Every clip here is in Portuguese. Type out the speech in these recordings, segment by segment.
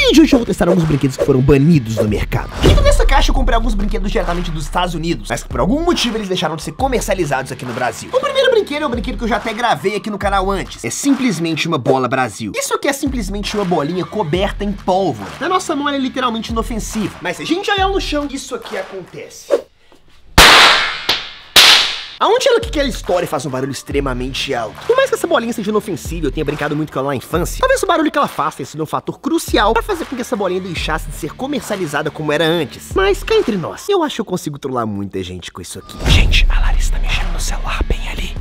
vídeo de hoje eu vou testar alguns brinquedos que foram banidos do mercado. Dentro dessa caixa eu comprei alguns brinquedos diretamente dos Estados Unidos, mas que por algum motivo eles deixaram de ser comercializados aqui no Brasil. O primeiro brinquedo é um brinquedo que eu já até gravei aqui no canal antes. É simplesmente uma bola Brasil. Isso aqui é simplesmente uma bolinha coberta em pólvora. Na nossa mão ela é literalmente inofensiva, mas se a gente jogar ela no chão, isso aqui acontece. Aonde ela que ela estoura e faz um barulho extremamente alto. Por mais que essa bolinha seja inofensiva, eu tenha brincado muito com ela na infância, talvez o barulho que ela faz tenha sido um fator crucial pra fazer com que essa bolinha deixasse de ser comercializada como era antes. Mas cá entre nós, eu acho que eu consigo trollar muita gente com isso aqui. Gente, a Larissa tá mexendo no celular bem ali.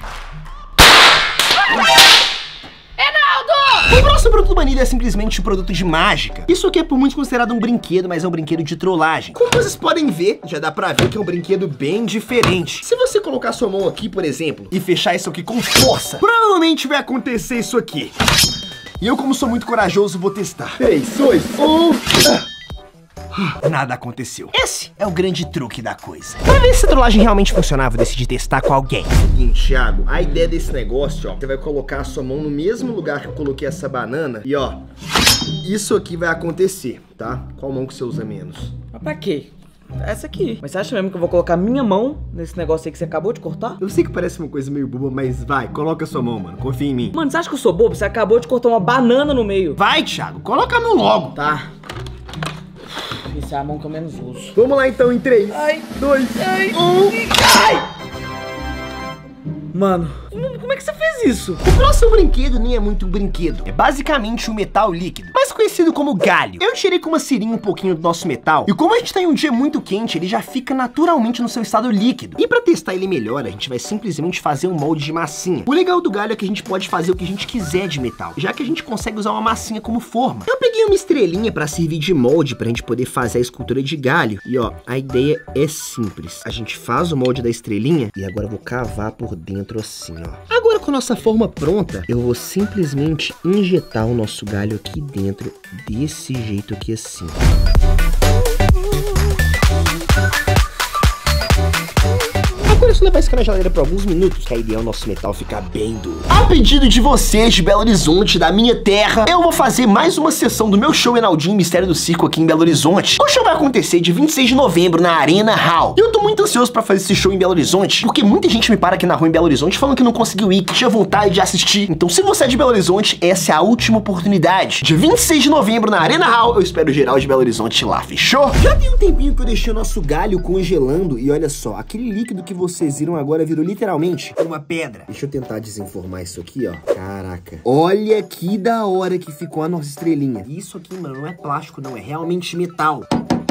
O próximo produto banido é simplesmente um produto de mágica. Isso aqui é por muitos considerado um brinquedo, mas é um brinquedo de trollagem. Como vocês podem ver, já dá pra ver que é um brinquedo bem diferente. Se você colocar sua mão aqui, por exemplo, e fechar isso aqui com força, provavelmente vai acontecer isso aqui. E eu, como sou muito corajoso, vou testar. 3, 2, 1... Nada aconteceu. Esse é o grande truque da coisa. Pra ver se a trollagem realmente funcionava, eu decidi testar com alguém. Seguinte, Thiago, a ideia desse negócio, ó, você vai colocar a sua mão no mesmo lugar que eu coloquei essa banana e, ó, isso aqui vai acontecer, tá? Qual mão que você usa menos? Mas pra quê? Essa aqui. Mas você acha mesmo que eu vou colocar minha mão nesse negócio aí que você acabou de cortar? Eu sei que parece uma coisa meio boba, mas vai, coloca a sua mão, mano. Confia em mim. Mano, você acha que eu sou bobo? Você acabou de cortar uma banana no meio. Vai, Thiago, coloca a mão logo. Tá. Essa é a mão que eu menos uso. Vamos lá então, em 3, 2, 1... Ai! Mano, como é que você fez isso? O próximo brinquedo nem é muito um brinquedo. É basicamente um metal líquido, mais conhecido como galho. Eu tirei com uma seringa um pouquinho do nosso metal, e como a gente tá em um dia muito quente, ele já fica naturalmente no seu estado líquido. E pra testar ele melhor, a gente vai simplesmente fazer um molde de massinha. O legal do galho é que a gente pode fazer o que a gente quiser de metal, já que a gente consegue usar uma massinha como forma. Eu peguei uma estrelinha pra servir de molde pra gente poder fazer a escultura de galho. E ó, a ideia é simples. A gente faz o molde da estrelinha e agora eu vou cavar por dentro assim, ó. Agora com a nossa forma pronta, eu vou simplesmente injetar o nosso galho aqui dentro, desse jeito aqui assim. Agora é só levar isso aqui na geladeira por alguns minutos, que a ideia é o nosso metal ficar bem duro. A pedido de vocês de Belo Horizonte, da minha terra, eu vou fazer mais uma sessão do meu show Enaldinho Mistério do Circo aqui em Belo Horizonte. O show vai acontecer de 26 de novembro na Arena Hall. E eu tô muito ansioso pra fazer esse show em Belo Horizonte, porque muita gente me para aqui na rua em Belo Horizonte falando que não conseguiu ir, que tinha vontade de assistir. Então se você é de Belo Horizonte, essa é a última oportunidade. Dia 26 de novembro na Arena Hall, eu espero geral de Belo Horizonte lá, fechou? Já tem um tempinho que eu deixei o nosso galho congelando e olha só, aquele líquido que vocês viram agora virou literalmente uma pedra. Deixa eu tentar desenformar isso aqui, ó. Caraca. Olha que da hora que ficou a nossa estrelinha. Isso aqui, mano, não é plástico, não. É realmente metal.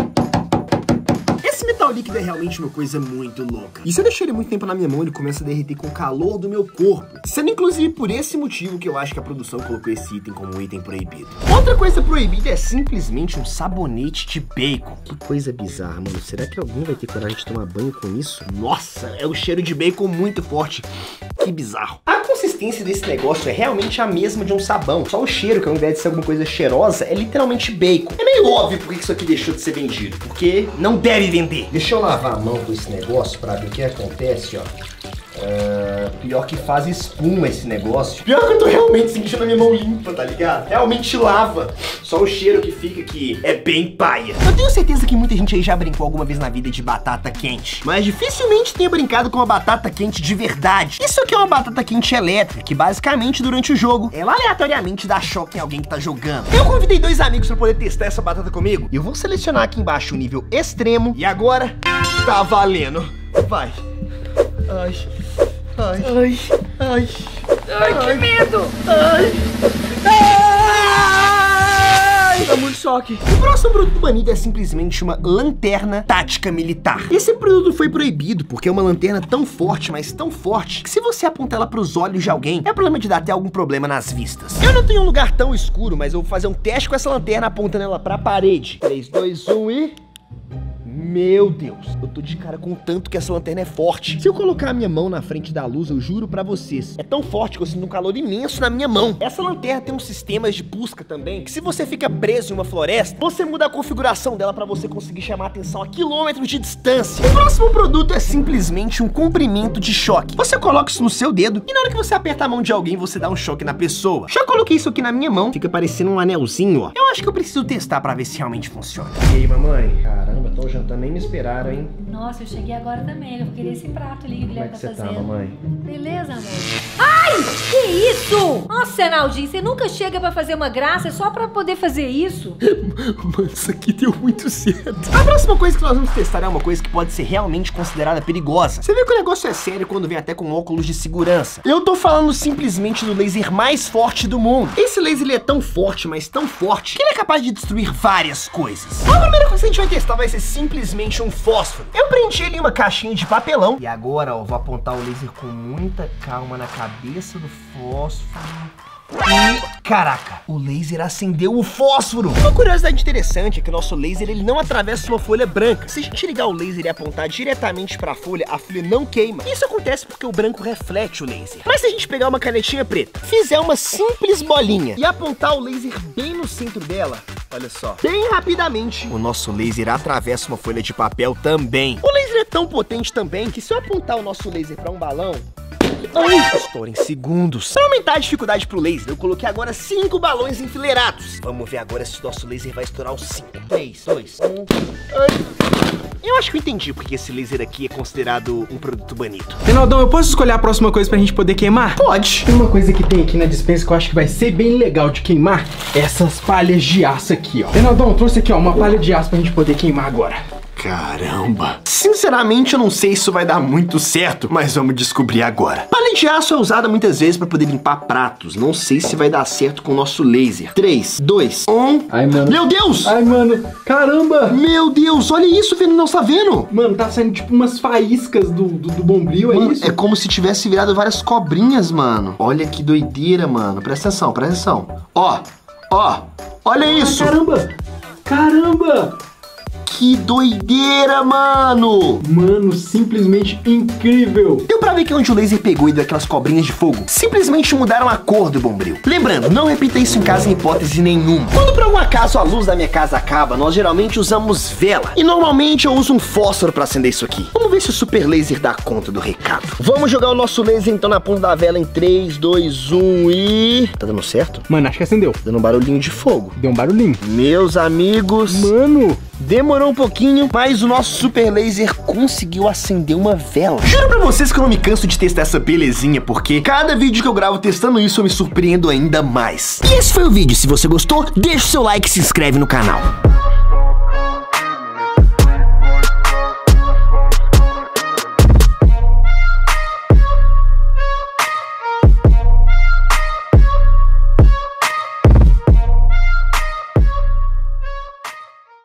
Esse metal líquido é realmente uma coisa muito louca. E se eu deixar ele muito tempo na minha mão, ele começa a derreter com o calor do meu corpo. Sendo inclusive por esse motivo que eu acho que a produção colocou esse item como um item proibido. Outra coisa proibida é simplesmente um sabonete de bacon. Que coisa bizarra, mano. Será que alguém vai ter coragem de tomar banho com isso? Nossa, é o cheiro de bacon muito forte. Que bizarro. A consistência desse negócio é realmente a mesma de um sabão. Só o cheiro, que ao invés de ser alguma coisa cheirosa, é literalmente bacon. É meio óbvio por que isso aqui deixou de ser vendido. Porque não deve vender. Deixa eu lavar a mão com esse negócio pra ver o que acontece, ó. Pior que faz espuma esse negócio. Pior que eu tô realmente sentindo a minha mão limpa, tá ligado? Realmente lava. Só o cheiro que fica aqui é bem paia. Eu tenho certeza que muita gente aí já brincou alguma vez na vida de batata quente, mas dificilmente tenha brincado com uma batata quente de verdade. Isso aqui é uma batata quente elétrica, que basicamente durante o jogo, ela aleatoriamente dá choque em alguém que tá jogando. Eu convidei 2 amigos pra poder testar essa batata comigo. Eu vou selecionar aqui embaixo o nível extremo. E agora, tá valendo. Vai. Ai. Ai, ai, ai, Ai, que medo! ai, ai. Tá muito choque. O próximo produto banido é simplesmente uma lanterna tática militar. Esse produto foi proibido porque é uma lanterna tão forte, mas tão forte, que se você apontar ela pros olhos de alguém, é problema de dar até algum problema nas vistas. Eu não tenho um lugar tão escuro, mas eu vou fazer um teste com essa lanterna apontando ela pra parede. 3, 2, 1 e... Meu Deus, eu tô de cara com o tanto que essa lanterna é forte. Se eu colocar a minha mão na frente da luz, eu juro pra vocês, é tão forte que eu sinto um calor imenso na minha mão. Essa lanterna tem uns sistemas de busca também, que se você fica preso em uma floresta, você muda a configuração dela pra você conseguir chamar a atenção a quilômetros de distância. O próximo produto é simplesmente um comprimento de choque. Você coloca isso no seu dedo e na hora que você aperta a mão de alguém, você dá um choque na pessoa. Já coloquei isso aqui na minha mão, fica parecendo um anelzinho, ó. Eu acho que eu preciso testar pra ver se realmente funciona. E aí, mamãe? Caramba, tô jantando, nem me esperaram, hein? Nossa, eu cheguei agora também. Eu vou querer esse prato ali que o Guilherme tá fazendo. Como é que você tá, mamãe? Beleza, amor? Ai, que isso? Nossa, Naldinho, você nunca chega pra fazer uma graça, é só pra poder fazer isso. Mano, isso aqui deu muito certo. A próxima coisa que nós vamos testar é uma coisa que pode ser realmente considerada perigosa. Você vê que o negócio é sério quando vem até com óculos de segurança. Eu tô falando simplesmente do laser mais forte do mundo. Esse laser, ele é tão forte, mas tão forte, que ele é capaz de destruir várias coisas. A primeira coisa que a gente vai testar vai ser simplesmente um fósforo. Eu prendi ele em uma caixinha de papelão. E agora, ó, vou apontar o laser com muita calma na cabeça do fósforo. E, caraca, o laser acendeu o fósforo. Uma curiosidade interessante é que o nosso laser, ele não atravessa uma folha branca. Se a gente ligar o laser e apontar diretamente pra folha, a folha não queima. Isso acontece porque o branco reflete o laser. Mas se a gente pegar uma canetinha preta, fizer uma simples bolinha e apontar o laser bem no centro dela, olha só, bem rapidamente, o nosso laser atravessa uma folha de papel também. O laser é tão potente também que se eu apontar o nosso laser pra um balão, estoura em segundos. Para aumentar a dificuldade pro laser, eu coloquei agora 5 balões enfileirados. Vamos ver agora se o nosso laser vai estourar os 5. 3, 2, 1. Eu acho que eu entendi porque esse laser aqui é considerado um produto banido. Reinaldão, eu posso escolher a próxima coisa pra gente poder queimar? Pode. Tem uma coisa que tem aqui na despensa que eu acho que vai ser bem legal de queimar. Essas palhas de aço aqui, ó. Reinaldão, eu trouxe aqui, ó, uma palha de aço pra gente poder queimar agora. Caramba. Sinceramente, eu não sei se isso vai dar muito certo, mas vamos descobrir agora. Palha de aço é usada muitas vezes para poder limpar pratos. Não sei se vai dar certo com o nosso laser. 3, 2, 1. Ai, mano. Meu Deus! Ai, mano. Caramba! Meu Deus, olha isso, Fernando, não tá vendo? Mano, tá saindo tipo umas faíscas do bombril, Mano, é isso? é como se tivesse virado várias cobrinhas, mano. Olha que doideira, mano. Presta atenção, presta atenção. Ó, ó, olha isso. Caramba! Caramba! Que doideira, mano! Mano, simplesmente incrível! Deu pra ver que onde o laser pegou e deu aquelas cobrinhas de fogo, simplesmente mudaram a cor do bombril. Lembrando, não repita isso em casa em hipótese nenhuma. Quando por algum acaso a luz da minha casa acaba, nós geralmente usamos vela. E normalmente eu uso um fósforo pra acender isso aqui. Vamos ver se o super laser dá conta do recado. Vamos jogar o nosso laser então na ponta da vela em 3, 2, 1 e... Tá dando certo? Mano, acho que acendeu. Dando um barulhinho de fogo. Deu um barulhinho. Meus amigos... Mano... Demorou um pouquinho, mas o nosso super laser conseguiu acender uma vela. Juro pra vocês que eu não me canso de testar essa belezinha, porque cada vídeo que eu gravo testando isso eu me surpreendo ainda mais. E esse foi o vídeo. Se você gostou, deixa o seu like e se inscreve no canal.